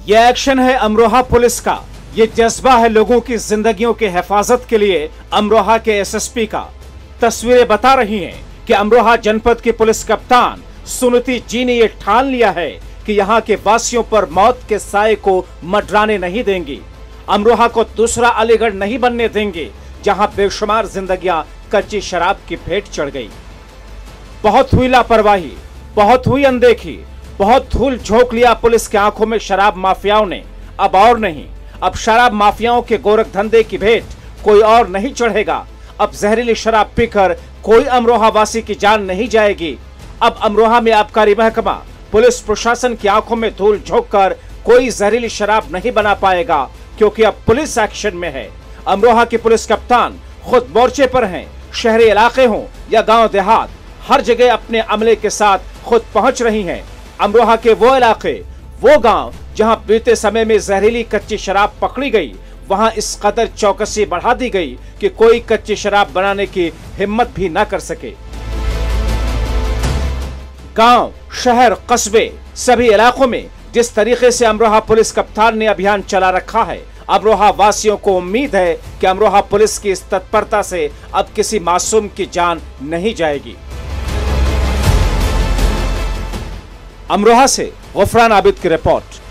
ये एक्शन है अमरोहा पुलिस का, ये जज्बा है लोगों की जिंदगियों की हिफाजत के लिए अमरोहा के एसएसपी का। तस्वीरें बता रही हैं कि अमरोहा जनपद की पुलिस कप्तान सुनीति जी ने ये ठान लिया है कि यहाँ के वासियों पर मौत के साए को मंडराने नहीं देंगी। अमरोहा को दूसरा अलीगढ़ नहीं बनने देंगे जहां बेशुमार जिंदगियां कच्ची शराब की भेंट चढ़ गई। बहुत हुई लापरवाही, बहुत हुई अनदेखी, बहुत धूल झोंक लिया पुलिस की आंखों में शराब माफियाओं ने। अब और नहीं, अब शराब माफियाओं के गोरख धंधे की भेंट कोई और नहीं चढ़ेगा। अब जहरीली शराब पीकर कोई अमरोहा वासी की जान नहीं जाएगी। अब अमरोहा में आबकारी महकमा, पुलिस प्रशासन की आंखों में धूल झोंककर कोई जहरीली शराब नहीं बना पाएगा, क्योंकि अब पुलिस एक्शन में है। अमरोहा की पुलिस कप्तान खुद मोर्चे पर हैं। शहरी इलाके हों या गांव देहात, हर जगह अपने अमले के साथ खुद पहुंच रही हैं। अमरोहा के वो इलाके, वो गांव जहां बीते समय में जहरीली कच्ची शराब पकड़ी गई, वहां इस कदर चौकसी बढ़ा दी गई कि कोई कच्ची शराब बनाने की हिम्मत भी न कर सके। गांव, शहर, कस्बे, सभी इलाकों में जिस तरीके से अमरोहा पुलिस कप्तान ने अभियान चला रखा है, अमरोहा वासियों को उम्मीद है कि अमरोहा पुलिस की इस तत्परता से अब किसी मासूम की जान नहीं जाएगी। अमरोहा से गफरान आबिद की रिपोर्ट।